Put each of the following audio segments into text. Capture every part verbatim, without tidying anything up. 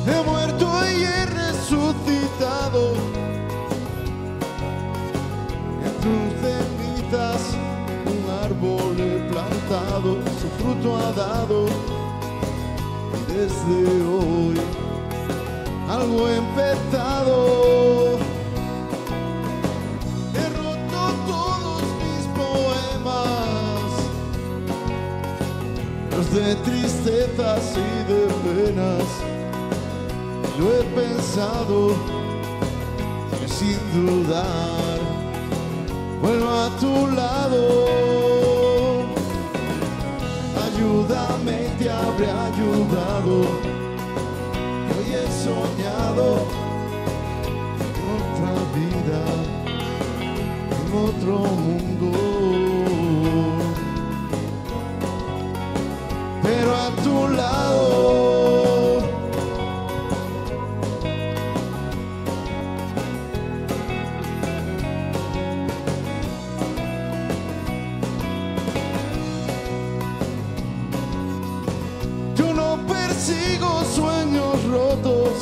he muerto y he resucitado. En tus cenizas un árbol he plantado, su fruto ha dado, y desde hoy algo he empezado. He roto todos mis poemas, los de tristezas y de penas. Lo he pensado y sin dudar vuelvo a tu lado. Ayúdame, te habré ayudado. Hoy he soñado en otra vida, en otro mundo, pero a tu lado. Yo no persigo sueños rotos,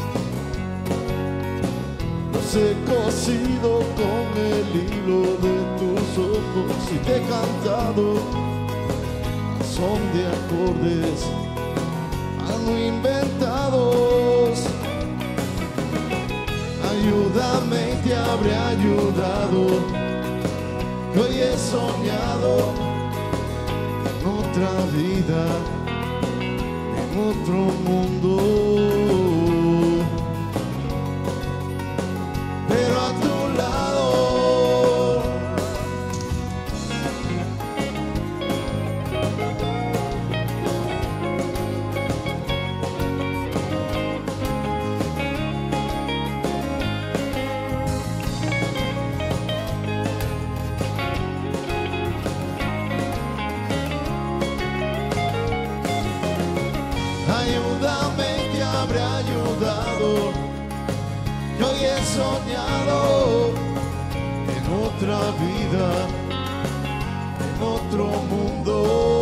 los he cosido con el hilo de tus ojos y te he cantado a son de acordes algo inventados. Ayúdame, te habré ayudado, que hoy he soñado en otra vida, en otro mundo, pero a tu lado. Ayúdame, te habré ayudado, que hoy he soñado en otra vida, en otro mundo.